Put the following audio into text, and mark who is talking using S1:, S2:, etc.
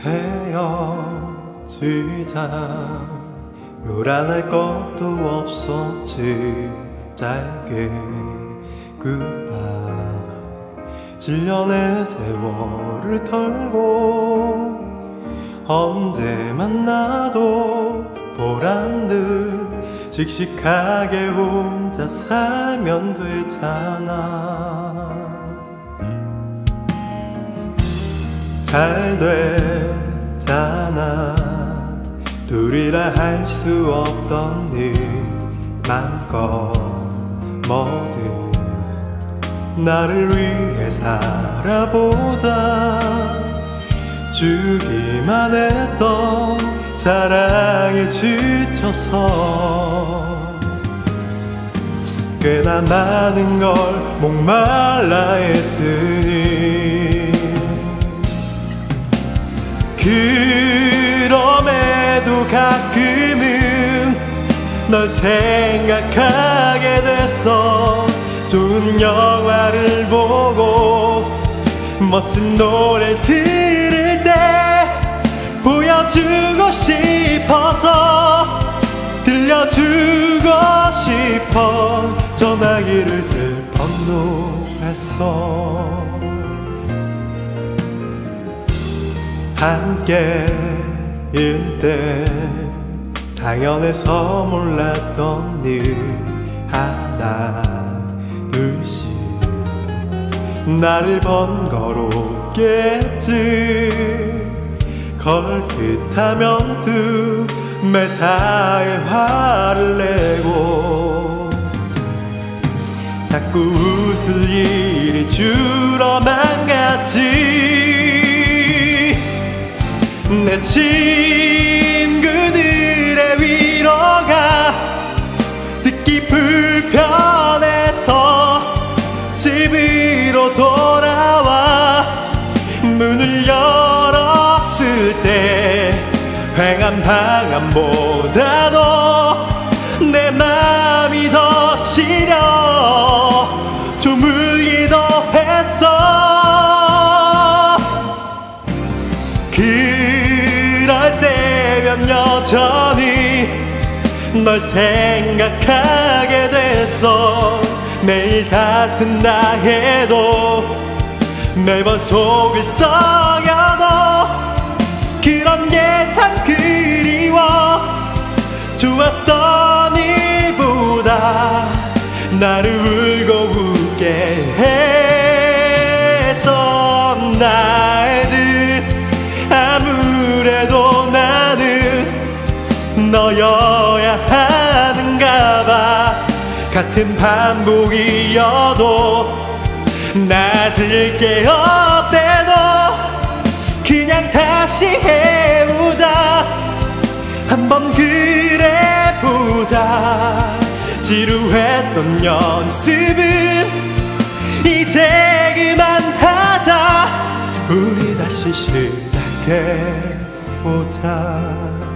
S1: 헤어지자 요란할 것도 없었지. 짧게 goodbye. 7년의 세월을 털고 언제 만나도 보란듯 씩씩하게 혼자 살면 되잖아. 잘 됐잖아. 둘이라 할 수 없던 일 맘껏 뭐든 나를 위해 살아보자. 주기만 했던 사랑에 지쳐서 꽤나 많은 걸 목말라 했으니 그럼에도 가끔은 널 생각하게 됐어. 좋은 영화를 보고 멋진 노래를 들을 때 보여주고 싶어서 들려주고 싶어 전화기를 들 뻔도 했어. 함께일 때 당연해서 몰랐던 일 하나 둘씩 나를 번거롭겠지. 걸핏하면 두 매사에 화를 내고 자꾸 웃을 일이 줄어만 갔지. 내 친구들의 위로가 듣기 불편해서 집으로 돌아와 문을 열었을 때 휑한 방안보다도 내 맘이 더 시려 조물기도 했어. 그럴 때면 여전히 널 생각하게 됐어. 매일 같은 날에도 매번 속을 썩여도 그런 게 참 그리워. 좋았던 일보다 나를 울고 웃게 했던 날들 아무래도 나는 너여야 하는가 봐. 같은 반복이어도 낮을 게 없대도 그냥 다시 해보자. 한번 그래 보자. 지루했던 연습은 이제 그만하자. 우리 다시 시작해보자.